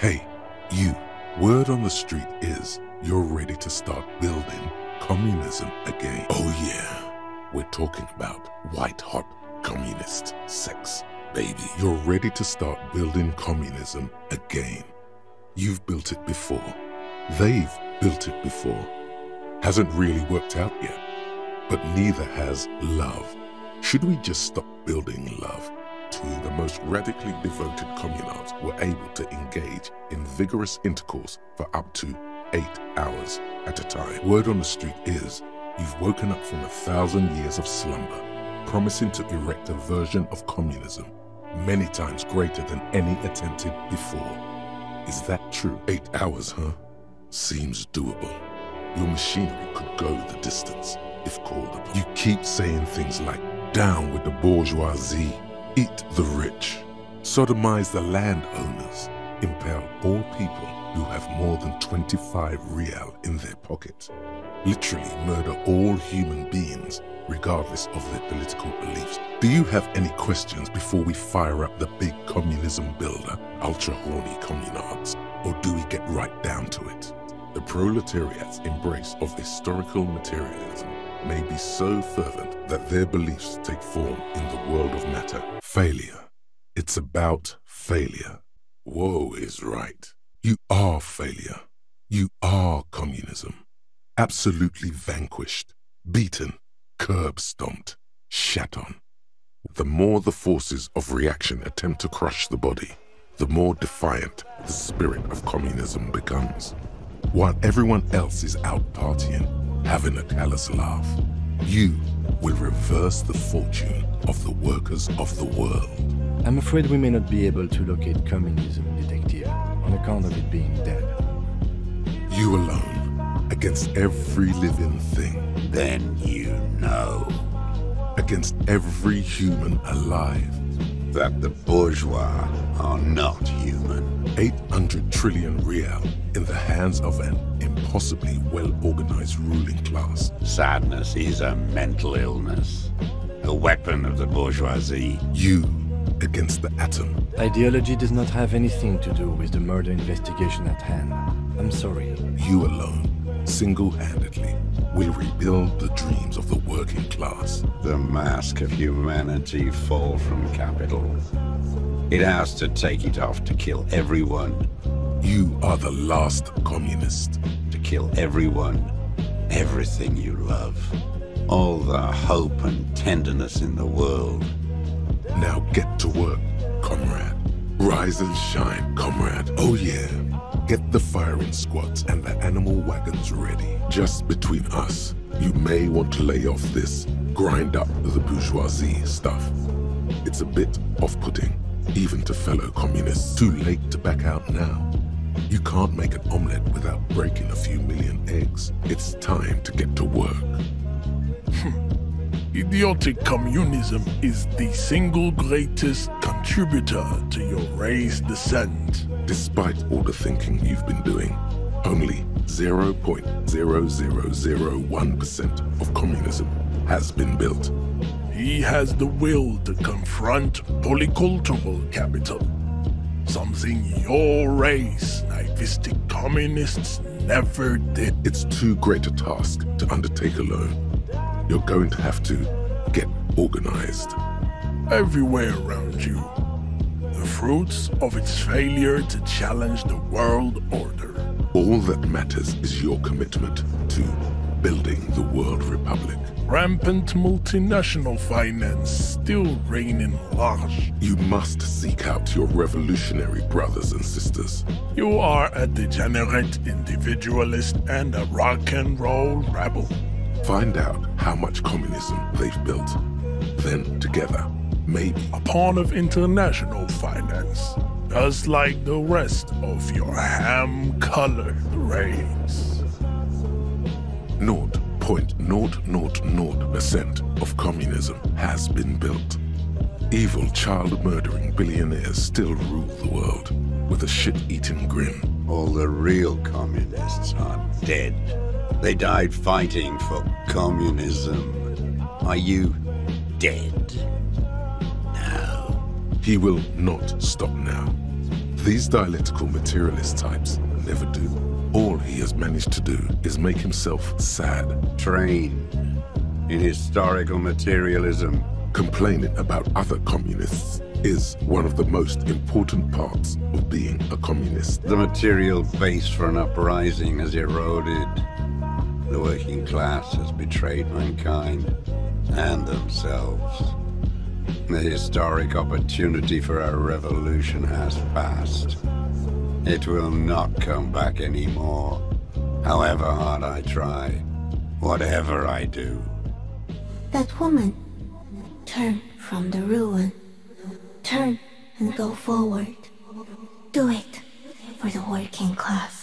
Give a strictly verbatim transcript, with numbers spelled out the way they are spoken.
Hey, you, word on the street is you're ready to start building communism again. Oh yeah, we're talking about white-hot communist sex, baby. You're ready to start building communism again. You've built it before. They've built it before. Hasn't really worked out yet, but neither has love. Should we just stop building love? The most radically devoted communards were able to engage in vigorous intercourse for up to eight hours at a time. Word on the street is you've woken up from a thousand years of slumber, promising to erect a version of communism many times greater than any attempted before. Is that true? Eight hours, huh? Seems doable. Your machinery could go the distance if called upon. You keep saying things like, down with the bourgeoisie, eat the rich, sodomize the landowners, impale all people who have more than twenty-five real in their pocket, literally murder all human beings regardless of their political beliefs. Do you have any questions before we fire up the big communism builder, ultra-horny communards, or do we get right down to it? The proletariat's embrace of historical materialism may be so fervent that their beliefs take form in the world of matter. Failure. It's about failure. Woe is right. You are failure. You are communism. Absolutely vanquished, beaten, curb-stomped, shat on. The more the forces of reaction attempt to crush the body, the more defiant the spirit of communism becomes. While everyone else is out partying, having a callous laugh, you will reverse the fortune of the workers of the world. I'm afraid we may not be able to locate communism, Detective, on account of it being dead. You alone, against every living thing. Then you know. Against every human alive. That the bourgeois are not human. eight hundred trillion real in the hands of an impossibly well-organized ruling class. Sadness is a mental illness, a weapon of the bourgeoisie. You against the atom. Ideology does not have anything to do with the murder investigation at hand. I'm sorry. You alone, single-handedly, will rebuild the dreams of the working class. The mask of humanity fall from capital. It has to take it off to kill everyone. You are the last communist. To kill everyone, everything you love. All the hope and tenderness in the world. Now get to work, comrade. Rise and shine, comrade. Oh yeah. Get the firing squads and the animal wagons ready. Just between us, you may want to lay off this grind up the bourgeoisie stuff. It's a bit off-putting, even to fellow communists. Too late to back out now. You can't make an omelette without breaking a few million eggs. It's time to get to work. Idiotic communism is the single greatest contributor to your race descent. Despite all the thinking you've been doing, only zero point zero zero zero one percent of communism has been built. He has the will to confront polycultural capital, something your race, naivistic communists, never did. It's too great a task to undertake alone. You're going to have to get organized. Everywhere around you, the fruits of its failure to challenge the world order. All that matters is your commitment to building the world republic. Rampant multinational finance still reigning large. You must seek out your revolutionary brothers and sisters. You are a degenerate individualist and a rock and roll rebel. Find out how much communism they've built. Then together, maybe a pawn of international finance, just like the rest of your ham-colored race. zero point zero zero zero percent of communism has been built. Evil child-murdering billionaires still rule the world with a shit-eating grin. All the real communists are dead. They died fighting for communism. Are you dead? No. He will not stop now. These dialectical materialist types never do. All he has managed to do is make himself sad. Trained in historical materialism. Complaining about other communists is one of the most important parts of being a communist. The material base for an uprising has eroded. The working class has betrayed mankind and themselves. The historic opportunity for a revolution has passed. It will not come back anymore, however hard I try, whatever I do. That woman, turn from the ruin. Turn and go forward. Do it for the working class.